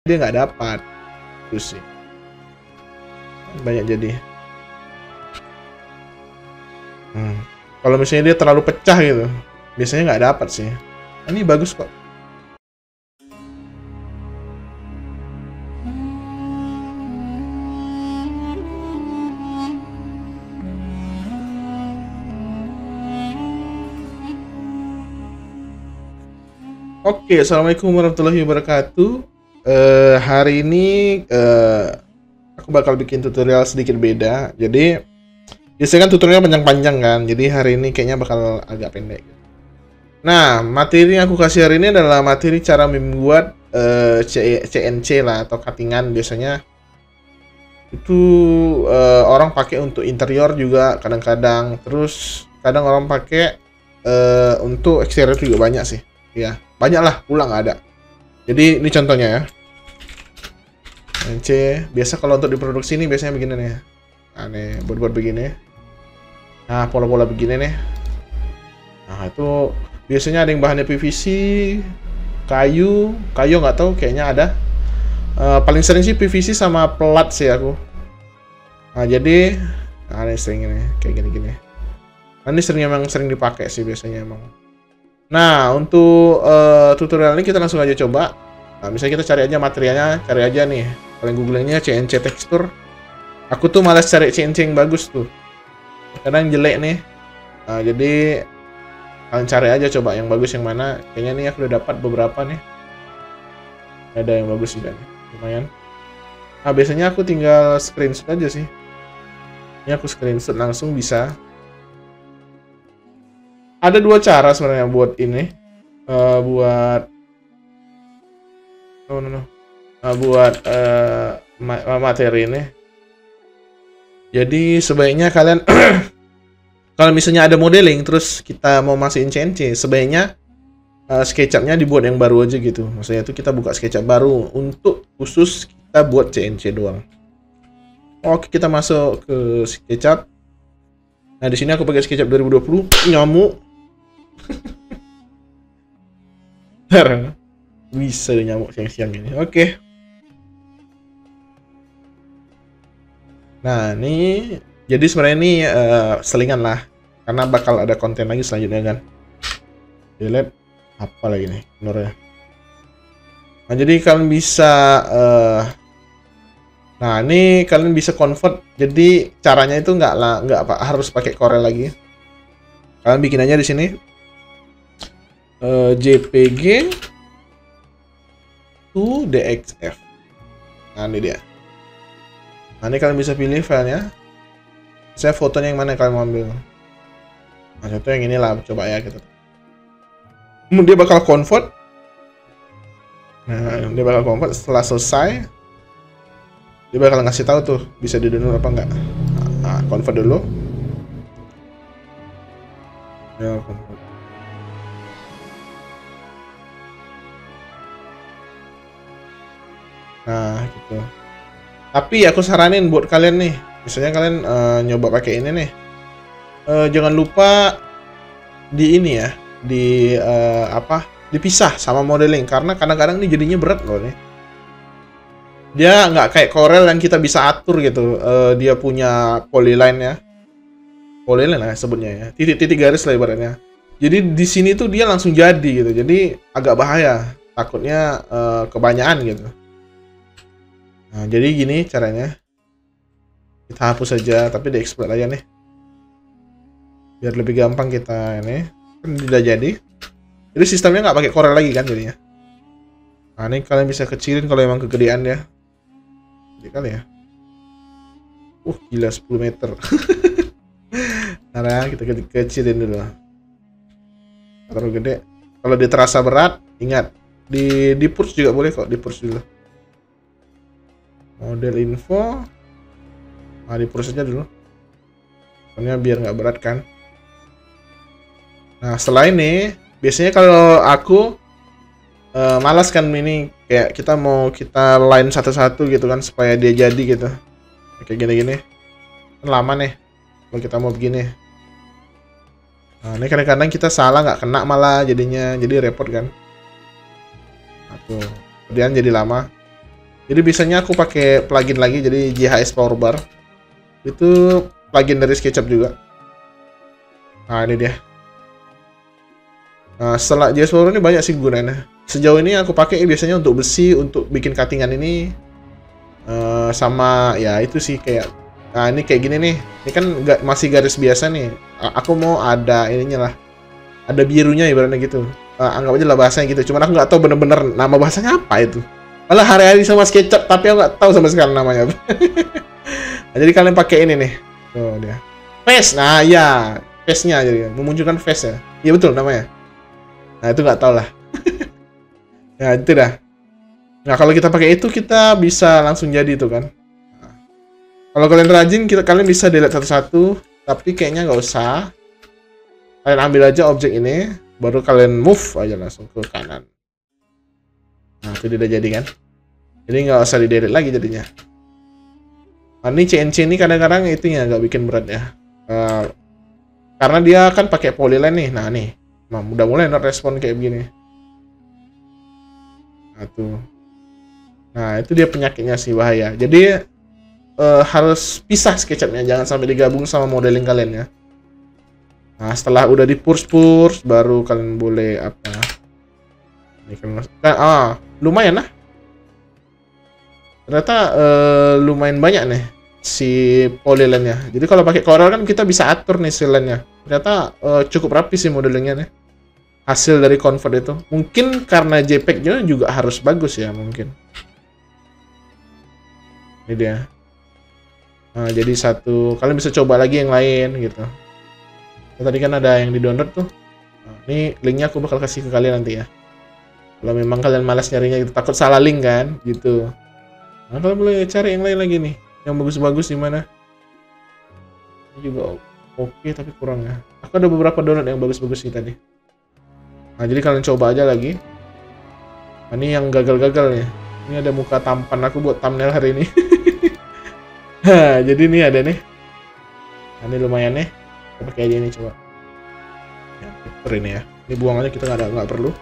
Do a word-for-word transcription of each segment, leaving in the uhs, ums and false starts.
dia nggak dapat. Terus sih banyak jadi. Hmm. Kalau misalnya dia terlalu pecah gitu, biasanya nggak dapat sih. Ini bagus kok. Oke, assalamualaikum warahmatullahi wabarakatuh. Uh, hari ini uh, aku bakal bikin tutorial sedikit beda. Jadi biasanya kan tutorial panjang-panjang kan. Jadi hari ini kayaknya bakal agak pendek. Nah, materi yang aku kasih hari ini adalah materi cara membuat uh, C N C lah atau cuttingan. Biasanya itu uh, orang pakai untuk interior juga kadang-kadang. Terus kadang orang pakai uh, untuk eksterior juga banyak sih. Ya, banyak lah, pulang ada. Jadi ini contohnya ya. N C biasa kalau untuk diproduksi ini biasanya begini nih. Nah, nih buat-buat begini. Nah, pola-pola begini nih. Nah, itu biasanya ada yang bahannya P V C, kayu, kayu nggak tahu, kayaknya ada. Uh, paling sering sih P V C sama pelat sih aku. Nah, jadi nah, ini sering ini kayak gini-gini. Nah, ini sering emang sering dipakai sih biasanya emang. Nah, untuk uh, tutorial ini kita langsung aja coba. Nah, misalnya kita cari aja materialnya, cari aja nih. Kalian googlingnya C N C tekstur. Aku tuh malas cari C N C yang bagus tuh. Kadang jelek nih. Nah, jadi kalian cari aja coba yang bagus yang mana. Kayaknya nih aku udah dapat beberapa nih. Ada yang bagus juga nih, lumayan. Nah, biasanya aku tinggal screenshot aja sih. Ini aku screenshot langsung bisa. Ada dua cara sebenarnya buat ini, uh, buat no no no, uh, buat uh, ma materi ini. Jadi sebaiknya kalian kalau misalnya ada modeling terus kita mau masukin C N C, sebaiknya uh, SketchUp-nya dibuat yang baru aja gitu. Maksudnya itu kita buka SketchUp baru untuk khusus kita buat C N C doang. Oke, kita masuk ke SketchUp. Nah, di sini aku pakai SketchUp dua ribu dua puluh. Nyamuk. Bisa nyamuk siang-siang ini. Oke. Nah, ini jadi sebenarnya ini uh, selingan lah, karena bakal ada konten lagi selanjutnya kan. Delete apa lagi nih menurutnya. Nah, jadi kalian bisa uh, nah ini kalian bisa convert. Jadi caranya itu nggak lah nggak apa harus pakai Corel lagi. Kalian bikin aja di sini. Uh, J P G to D X F. Nah, ini dia. Nah, ini kalian bisa pilih filenya. Saya fotonya yang mana yang kalian mau ambil. Nah, contoh yang inilah, coba ya kita. Dia bakal convert. Nah, dia bakal convert setelah selesai. Dia bakal ngasih tahu tuh bisa di download apa enggak. Nah, convert dulu. Ya, convert. Nah, gitu. Tapi aku saranin buat kalian nih, misalnya kalian uh, nyoba pakai ini nih, uh, jangan lupa di ini ya, di uh, apa, dipisah sama modeling, karena kadang-kadang ini jadinya berat loh nih. Dia nggak kayak Corel yang kita bisa atur gitu. Uh, dia punya polyline ya, polyline lah sebutnya ya, titik-titik garis lah ibaratnya. Jadi di sini tuh dia langsung jadi gitu, jadi agak bahaya, takutnya uh, kebanyakan gitu. Nah, jadi gini caranya. Kita hapus saja, tapi di-export aja nih. Biar lebih gampang kita ini. Kan udah jadi. Jadi sistemnya nggak pakai Corel lagi kan jadinya. Nah, ini kalian bisa kecilin kalau emang kegedean ya. Jadi kali ya. Uh, gila sepuluh meter. Nah, kita kecilin dulu. Terlalu gede. Kalau dia terasa berat, ingat di di push juga boleh kok, di push dulu. Model info, nah di push aja dulu, soalnya biar nggak berat kan. Nah, setelah ini biasanya kalau aku uh, malas kan ini, kayak kita mau kita line satu-satu gitu kan supaya dia jadi gitu, kayak gini-gini kan lama nih kalau kita mau begini. Nah, ini kadang-kadang kita salah nggak kena malah jadinya, jadi repot kan. Aku kemudian jadi lama. Jadi biasanya aku pakai plugin lagi, jadi J H S Power Bar. Itu plugin dari SketchUp juga. Nah, ini dia. Nah, setelah J S Power ini banyak sih gunanya. Sejauh ini aku pakai biasanya untuk besi, untuk bikin cuttingan ini. Uh, sama ya itu sih kayak, nah ini kayak gini nih. Ini kan ga, masih garis biasa nih. Aku mau ada ininya lah. Ada birunya ibaratnya gitu. Uh, anggap aja lah bahasanya gitu. Cuman aku nggak tahu bener-bener nama bahasanya apa itu. Malah hari-hari sama SketchUp, tapi aku nggak tahu sama sekali namanya. Nah, jadi kalian pakai ini nih. Tuh dia. Face. Nah, ya. Face-nya jadi memunculkan face ya. Iya betul namanya. Nah, itu nggak tahu lah. Nah, itu dah. Nah, kalau kita pakai itu kita bisa langsung jadi itu kan. Nah, kalau kalian rajin, kita kalian bisa delete satu-satu, tapi kayaknya nggak usah. Kalian ambil aja objek ini, baru kalian move aja langsung ke kanan. Nah, itu udah jadi kan. Jadi nggak usah di delete lagi jadinya. Nah, ini C N C ini kadang-kadang itunya agak bikin berat ya. Uh, karena dia kan pakai polyline nih. Nah, nih. Nah, udah mulai not respon kayak begini. Nah, tuh. Nah, itu dia penyakitnya sih, bahaya. Jadi uh, harus pisah SketchUp-nya, jangan sampai digabung sama modeling kalian ya. Nah, setelah udah di purge-purge baru kalian boleh apa? Ini kan ah, lumayan lah. Ternyata uh, lumayan banyak nih si polyline-nya. Jadi kalau pakai Corel kan kita bisa atur nih si line-nya. Ternyata uh, cukup rapi sih modelingnya nih. Hasil dari convert itu. Mungkin karena JPEG-nya juga harus bagus ya mungkin. Ini dia. Nah, jadi satu. Kalian bisa coba lagi yang lain gitu. Nah, tadi kan ada yang di-download tuh. Nah, ini linknya aku bakal kasih ke kalian nanti ya. Kalau memang kalian malas nyarinya gitu, takut salah link kan gitu. Nah, kalian boleh cari yang lain lagi nih, yang bagus-bagus di mana. Ini juga oke okay, tapi kurang ya. Aku ada beberapa download yang bagus-bagus nih tadi. Nah, jadi kalian coba aja lagi. Nah, ini yang gagal-gagal nih. Ini ada muka tampan aku buat thumbnail hari ini. Nah, jadi ini ada nih. Nah, ini lumayan nih. Kita pakai aja ini coba. Ya, filter ini ya. Ini buang aja, kita nggak nggak perlu.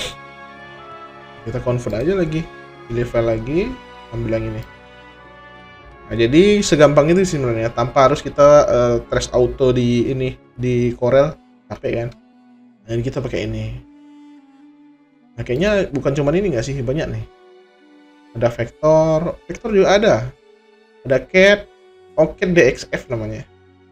Kita convert aja lagi. Pilih file lagi. Ambil yang ini. Nah, jadi segampang itu sih sebenarnya, tanpa harus kita uh, trace auto di ini di Corel H P kan. Nah, ini kita pakai ini. Nah, kayaknya bukan cuma ini nggak sih, banyak nih. Ada vektor, vektor juga ada. Ada cat, oket D X F namanya.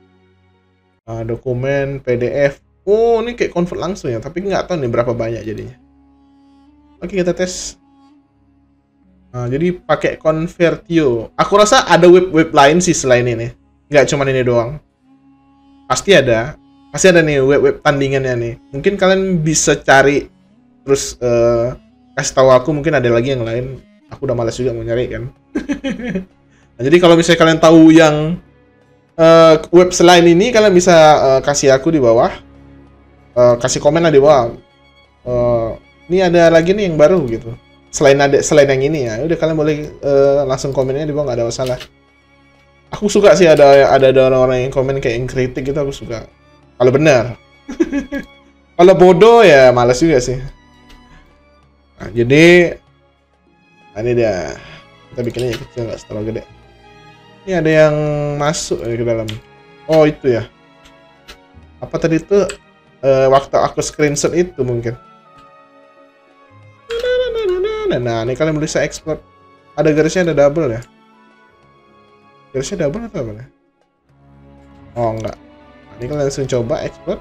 Nah, dokumen P D F. Oh, ini kayak convert langsung ya, tapi nggak tahu nih berapa banyak jadinya. Oke, kita tes. Nah, jadi pakai Convertio. Aku rasa ada web-web lain sih selain ini. Nggak cuma ini doang. Pasti ada. Pasti ada nih web-web tandingannya nih. Mungkin kalian bisa cari terus uh, kasih tahu aku, mungkin ada lagi yang lain. Aku udah malas juga mau nyari kan. Nah, jadi kalau misalnya kalian tahu yang uh, web selain ini, kalian bisa uh, kasih aku di bawah. Uh, kasih komen lah di bawah. Uh, ini ada lagi nih yang baru gitu. Selain ada selain yang ini ya, udah kalian boleh uh, langsung komennya di bawah, nggak ada masalah. Aku suka sih ada ada ada orang-orang yang komen kayak yang kritik gitu, aku suka. Kalau benar. Kalau bodoh ya malas juga sih. Nah, jadi nah, ini dia. Kita bikinnya kecil, nggak terlalu gede. Ini ada yang masuk ke dalam. Oh itu ya. Apa tadi itu uh, waktu aku screenshot itu mungkin. Nah, ini kalian bisa export. Ada garisnya, ada double ya. Garisnya double atau apa ya? Oh, enggak. Nah, ini kalian langsung coba export.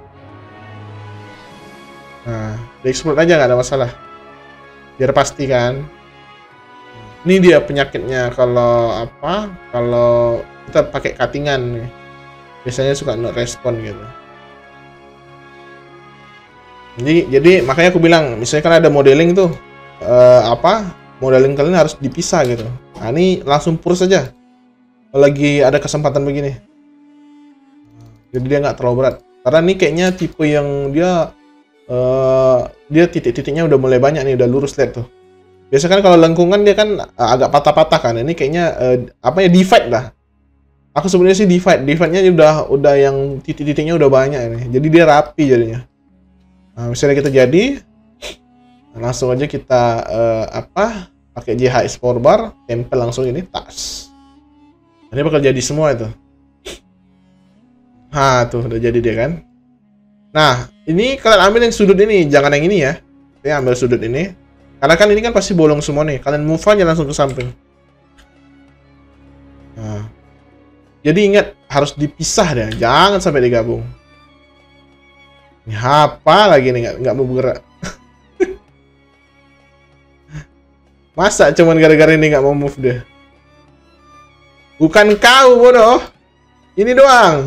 Nah, di export aja nggak ada masalah. Biar pasti kan. Ini dia penyakitnya kalau apa? Kalau kita pakai cuttingan nih. Biasanya suka not respon gitu. Jadi, jadi makanya aku bilang, misalnya kan ada modeling tuh. Uh, apa modeling kalian harus dipisah gitu. Nah, ini langsung purge saja lagi ada kesempatan begini, jadi dia nggak terlalu berat karena ini kayaknya tipe yang dia uh, dia titik-titiknya udah mulai banyak nih, udah lurus, lihat tuh. Biasanya kan kalau lengkungan dia kan uh, agak patah-patah kan, ini kayaknya uh, apa ya, divide lah. Aku sebenarnya sih divide divide-nya udah udah yang titik-titiknya udah banyak ini, jadi dia rapi jadinya. Nah, misalnya kita jadi langsung aja kita uh, apa pakai J H Explore bar, tempel langsung ini tas. Ini bakal jadi semua itu. Nah, tuh udah jadi dia kan. Nah, ini kalian ambil yang sudut ini, jangan yang ini ya. Saya ambil sudut ini. Karena kan ini kan pasti bolong semua nih. Kalian move aja langsung ke samping. Nah. Jadi ingat, harus dipisah deh, jangan sampai digabung. Ini apa lagi nih, nggak nggak mau bergerak. Masa cuman gara-gara ini nggak mau move deh. Bukan kau bodoh. Ini doang.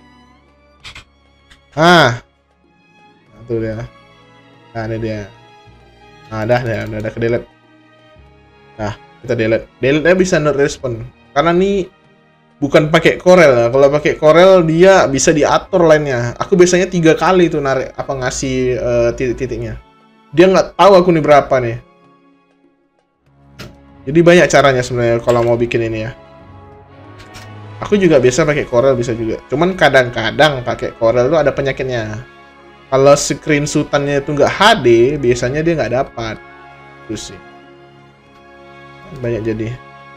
Ah. Nah, tuh dia. Nah, ini dia. Nah, dah, dah, udah, udah ke delete. Nah, kita delete. Delete-nya bisa not respond. Karena nih bukan pakai Corel ya. Kalau pakai Corel dia bisa diatur lainnya. Aku biasanya tiga kali tuh narik apa ngasih uh, titik-titiknya. Dia nggak tahu aku nih berapa nih. Jadi banyak caranya sebenarnya kalau mau bikin ini ya. Aku juga biasa pakai Corel bisa juga. Cuman kadang-kadang pakai Corel tuh ada penyakitnya. Kalau screenshotannya itu nggak H D, biasanya dia nggak dapat. Terus sih. Banyak jadi.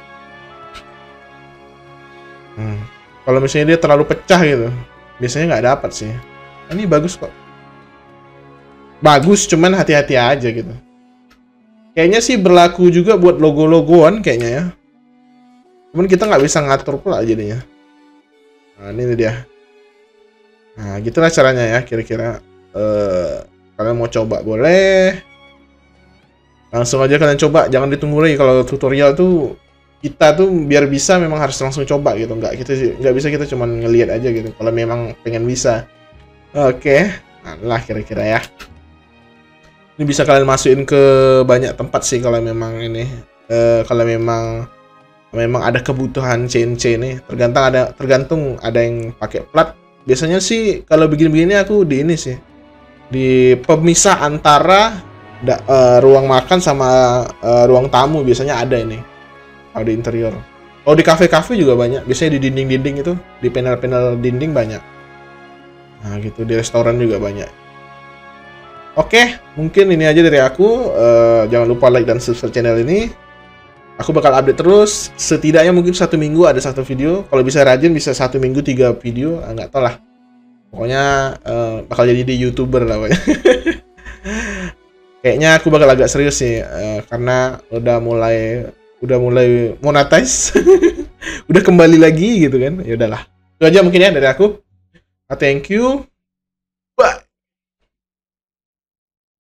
Hmm. Kalau misalnya dia terlalu pecah gitu, biasanya nggak dapat sih. Ini bagus kok. Bagus, cuman hati-hati aja gitu. Kayaknya sih berlaku juga buat logo-logoan kayaknya ya. Cuman kita nggak bisa ngatur pula jadinya. Nah, ini dia. Nah, gitulah caranya ya kira-kira. Uh, kalian mau coba boleh. Langsung aja kalian coba, jangan ditunggu lagi. Kalau tutorial tuh kita tuh biar bisa memang harus langsung coba gitu, nggak kita nggak bisa kita cuman ngelihat aja gitu kalau memang pengen bisa. Oke, nah lah kira-kira ya. Ini bisa kalian masukin ke banyak tempat sih kalau memang ini uh, kalau memang memang ada kebutuhan C N C nih. Tergantung ada tergantung ada yang pakai plat. Biasanya sih kalau begini-begini aku di ini sih di pemisah antara da, uh, ruang makan sama uh, ruang tamu biasanya ada ini. Kalau di interior. Oh, di kafe-kafe juga banyak. Biasanya di dinding-dinding itu, di panel-panel dinding banyak. Nah, gitu di restoran juga banyak. Oke, mungkin ini aja dari aku. Uh, jangan lupa like dan subscribe channel ini. Aku bakal update terus. Setidaknya mungkin satu minggu ada satu video. Kalau bisa rajin bisa satu minggu tiga video. Ah, nggak tahu lah. Pokoknya uh, bakal jadi di YouTuber lah pokoknya. Kayaknya aku bakal agak serius sih uh, karena udah mulai udah mulai monetize. Udah kembali lagi gitu kan. Ya udahlah. Itu aja mungkin ya dari aku. Thank you.